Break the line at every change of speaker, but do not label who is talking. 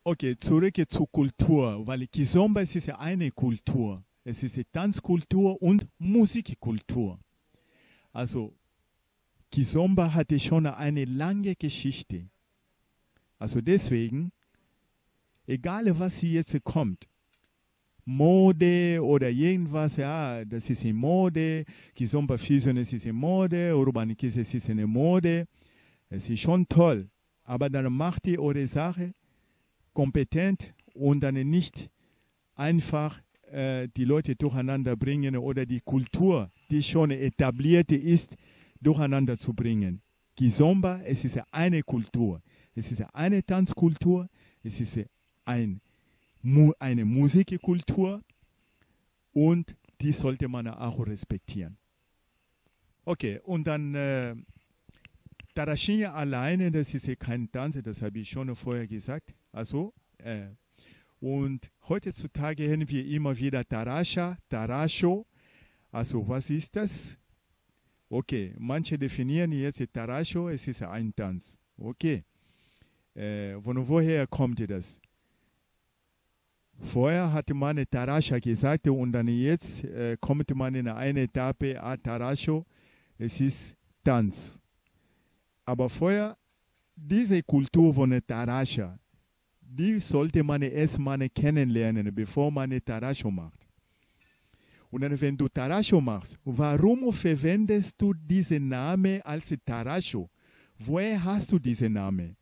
Okay, zurück zur Kultur, weil Kizomba es ist ja eine Kultur. Es ist eine Tanzkultur und Musikkultur. Also Kizomba hatte schon eine lange Geschichte. Also deswegen, egal was hier jetzt kommt, Mode oder irgendwas, ja, das ist in Mode, Kizomba Fusion es ist in Mode, Urban Kiss es ist eine Mode, es ist schon toll. Aber dann macht ihr eure Sache kompetent und dann nicht einfach die Leute durcheinander bringen oder die Kultur, die schon etablierte ist, durcheinander zu bringen. Kizomba, es ist eine Kultur. Es ist eine Tanzkultur, es ist eine Musikkultur und die sollte man auch respektieren. Okay, und dann Tarashinha alleine, das ist ja kein Tanz, das habe ich schon vorher gesagt. Also, und heutzutage hören wir immer wieder Tarasha, Tarasho. Also, was ist das? Okay, manche definieren jetzt Tarasho, es ist ein Tanz. Okay, von woher kommt das? Vorher hatte man Tarasha gesagt und dann jetzt kommt man in eine Etappe, Tarasho, es ist Tanz. Aber vorher, diese Kultur von Tarasha, die sollte man erstmal kennenlernen, bevor man Tarasho macht. Und dann, wenn du Tarasho machst, warum verwendest du diesen Namen als Tarasho? Woher hast du diesen Namen?